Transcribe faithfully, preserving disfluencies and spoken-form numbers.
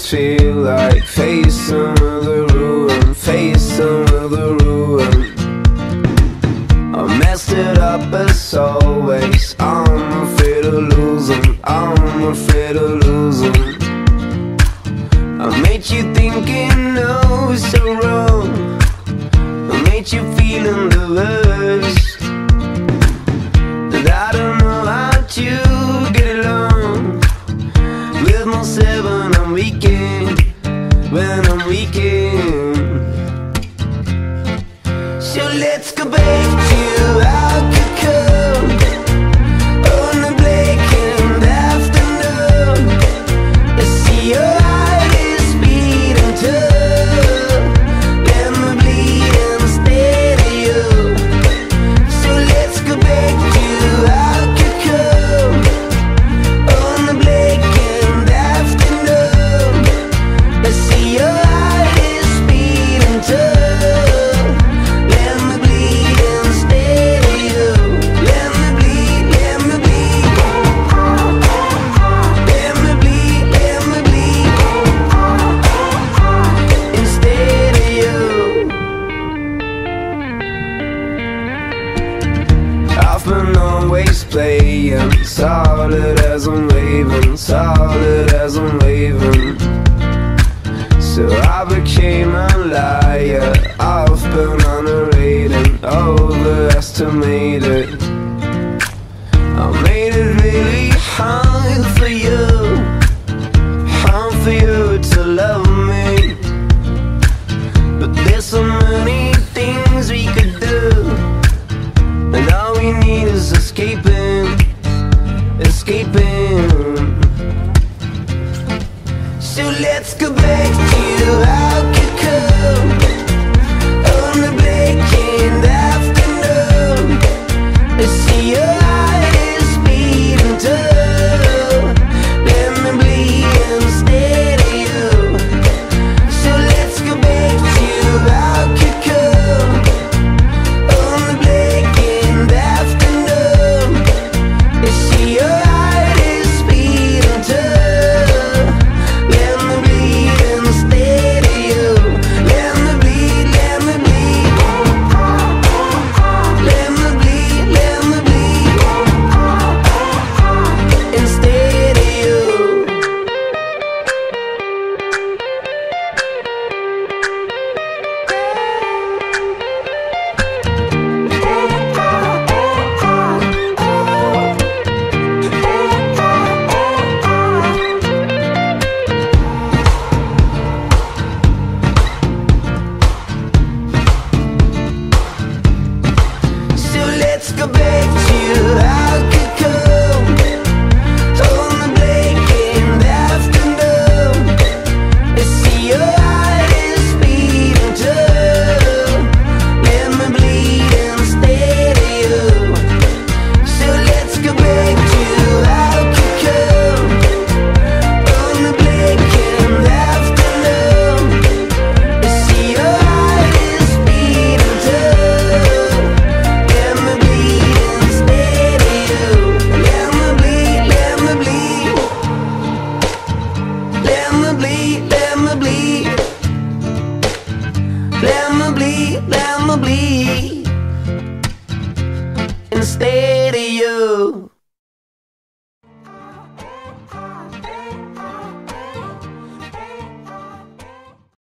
just feel like facing the ruin, facing the ruin. I messed it up as always. I'm afraid of losing, I'm afraid of losing. I made you thinking, no, it's so wrong. I made you feeling the worst. That I don't know how to get along with myself when I'm weekend, when I'm weekend. So let's go back to our cocoon on the blackened afternoon. Let's see your heart is beating too. Let me bleed instead of you. So let's go back to our cocoon on the blackened afternoon. Let's see your heart is beating too. I've been always playing solid as I'm waving, solid as I'm waving. So I became a liar. I've been underrated, overestimated. I made it really hard for you, hard for you to love me. But there's so many things we could do, and all we need is escaping, escaping. So let's go back to our cocoon on the blackened afternoon. Let's see your heart is beating too. Let me bleed instead of you. So let's go back to our cocoon on the blackened afternoon. Let's see your heart is beating too. Let me bleed instead of you. Let me bleed, let me bleed. Let me bleed, let me bleed instead of you. So let's go back to our cocoon on the blackened afternoon. Let's see your heart is beating too. Let me bleed instead of you. So let's go back to our cocoon on the blackened afternoon. Let's see your heart is beating too. Let me bleed instead of you. Let me bleed, let me bleed. Let me bleed, let me bleed. Let me bleed, let me bleed instead.